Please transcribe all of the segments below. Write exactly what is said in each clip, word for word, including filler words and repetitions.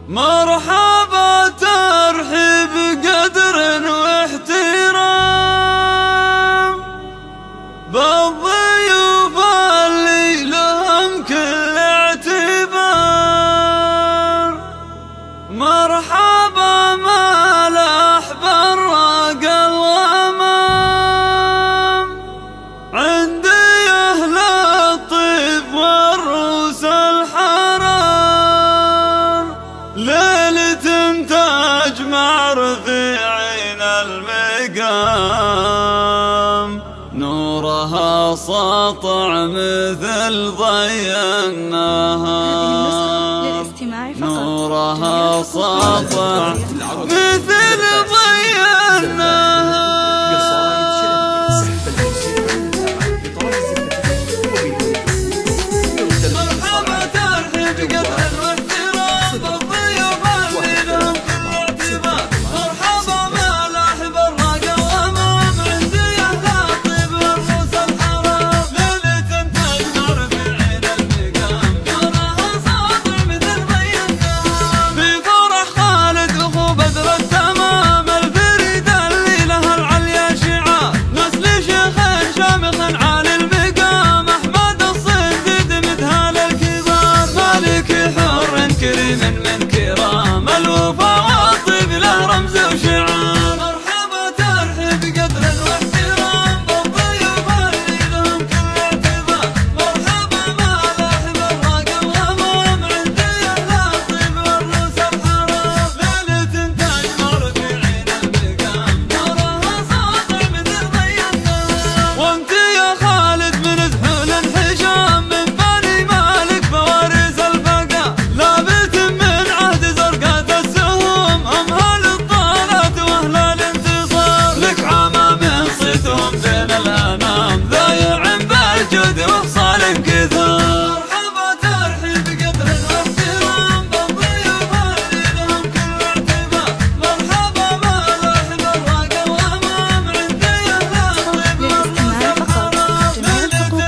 مرحبا ترحيب قدر واحترام بالضيوف اللي لهم كل اعتبار. مرحبا مالح براق الغمام عندي اهل الطيب والروس الحرام. ليلة تجمع رفيعين المقام نورها ساطع مثل ضي النهار. نورها ساطع مثل ضي النهار. مرحبا ترحيب قدر واحترام بالضيوف اللي لهم كل اعتبار. مرحبا مالح براق الغمام عندي اهل الطيب والروس الحرام. ليلة تجمع رفيعين المقام نورها ساطع مثل ضي النهار. في فرح خالد اخو بدر التمام البريد اللي له العليا شعار. نسل شيخ شامخ عالي المقام احمد الصنديد مذهل الكبار. مالك حر كريم من كرام الوفا والطيب له رمز وشعار. مرحبا ترحيب قدر واحترام بالضيوف اللي لهم كل اعتبار. مرحبا مالح براق الغمام عندي اهل الطيب والروس الحرام. ليلة تجمع رفيعين المقام نورها ساطع مثل ضي النهار. وانت يا خالد من ذهول الحشام من بني مالك فوارس البقاء. لابت من عهد زرقات السهوم امهال الطارات واهل الانتصار. لك عمامين صيتهم بين الانام ذايع بالجود وخصال كثار. مرحبا ترحيب قدر واحترام بالضيوف اللي لهم كل اعتبار. مرحبا مالح براق الغمام عندي اهل الطيب والروس الحرام. ليلة تجمع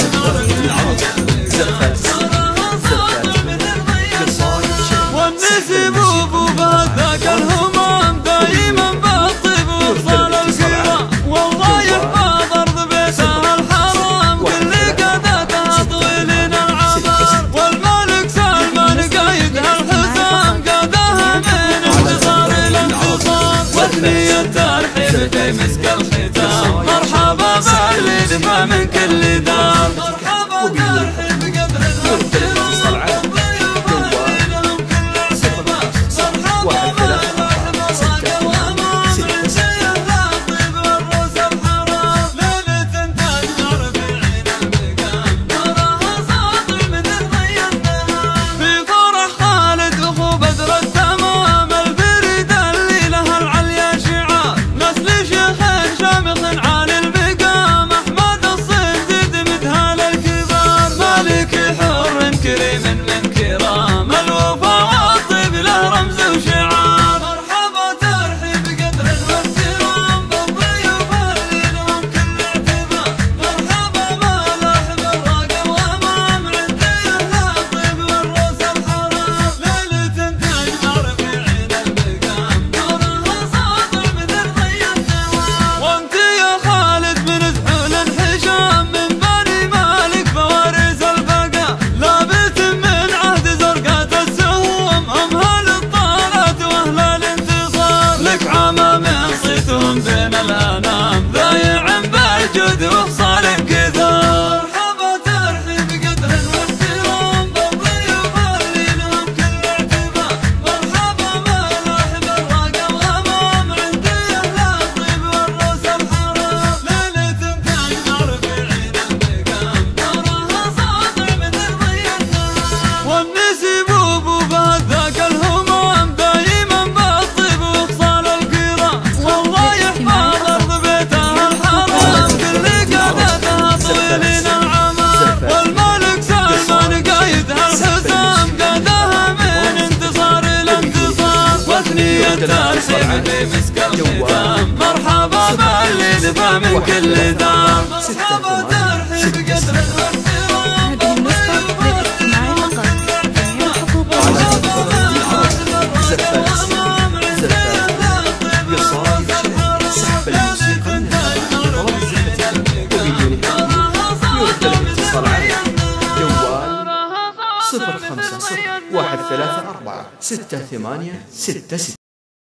والنسب ابو ذاك الهمام دايما بالطيب وصال الكرام. والله يحفظ ارض بيتها الحرام كل قادتها طويلين العمر. والملك سلمان قايدها الحسام قادها من انتصار الى انتصار. وثنية الترحيب في مسك الختام مرحبا باللي دفى من كل دار. مرحبا ترحيب قدر واحترام بالضيوف اللي لهم كل اعتبار. مرحبا مالح براق الغمام عندي اهل الطيب والروس الحرام. ليلة تجمع رفيعين المقام نورها ساطع مثل ضي النهار. في فرح خالد اخو بدر التمام البريد اللي له العليا شعار. نسل شيخ شامخ عالي المقام احمد الصنديد مذهل الكبار. مالك حر كريم من كرام الوفا والطيب له رمز وشعار. مرحبا ترحيب قدر واحترام بالضيوف اللي لهم كل اعتبار. مرحبا مالح براق الغمام عندي اهل الطيب والروس الحرام. ليلة تجمع رفيعين المقام نورها ساطع مثل ضي النهار. وانت يا خالد من ذهول الحشام من بني مالك فوارس البقاء. لابت من عهد زرقات السهوم امهال الطارات واهل الانتصار. لك عمامين صيتهم بين الانام ذايع بالجود وخصال كثار. مرحبا ترحيب قدر واحترام بالضيوف اللي لهم كل اعتبار. مرحبا مالح براق الغمام عندي اهل الطيب والروس الحرام. ليلة تجمع رفيعين المقام نورها ساطع مثل ضي النهار. والنسب ابو ذاك الهمام دايما بالطيب وخصال الكرام. والله يحفظ ارض بيتها الحرام كل قادتها طويلين العمر. والملك سلمان قايدها الحسام قادها من انتصار الى انتصار. وثنية الترحيب في مسك الختام مرحبا باللي دفى من كل دار. مرحبا ترحيب قدر واحترام بالضيوف اللي لهم كل اعتبار. مرحبا مالح براق الغمام صفر خمسة صفر واحد ثلاثة أربعة ستة ثمانية ستة ستة.